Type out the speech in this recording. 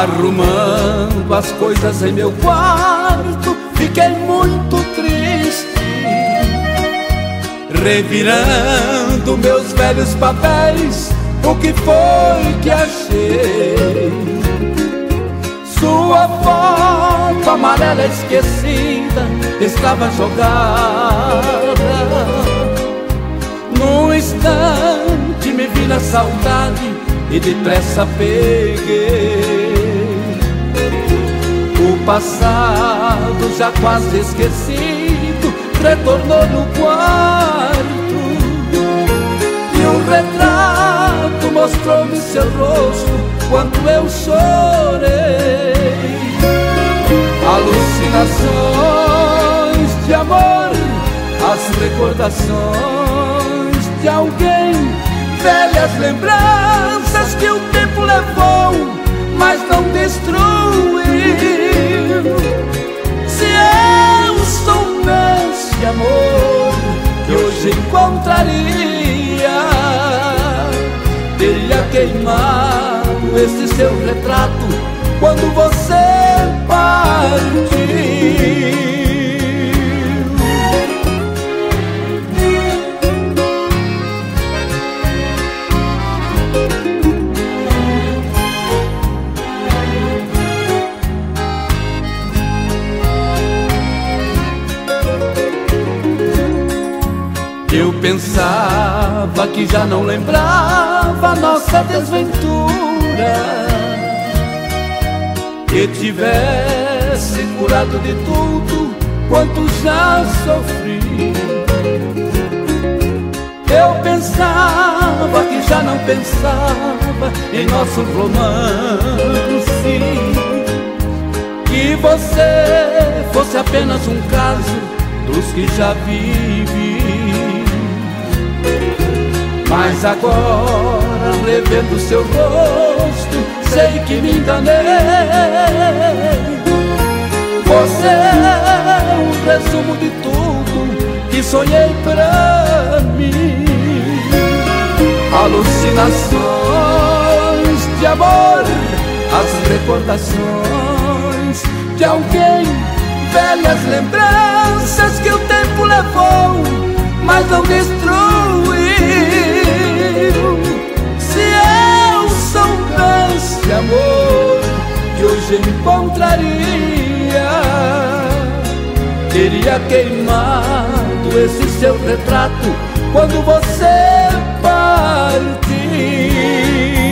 Arrumando as coisas em meu quarto, fiquei muito triste, revirando meus velhos papéis. O que foi que achei? Sua foto amarela esquecida estava jogada. Num instante me vi na saudade e depressa peguei o passado já quase esquecido, retornou no quarto e um retrato mostrou-me seu rosto quando eu chorei. Alucinações de amor, as recordações de alguém, velhas lembranças que o tempo levou, mas não destruiu. Se eu soubesse, amor, que hoje encontraria, teria queimado esse seu retrato quando você partiu. Eu pensava que já não lembrava nossa desventura, que tivesse curado de tudo quanto já sofri. Eu pensava que já não pensava em nosso romance, que você fosse apenas um caso dos que já vivi. Mas agora, revendo seu rosto, sei que me enganei. Você é um resumo de tudo que sonhei pra mim. Alucinações de amor, as recordações de alguém, velhas lembranças que o tempo levou, mas não destruiu. Se eu soubesse, amor, que hoje encontraria, teria queimado esse seu retrato quando você partiu.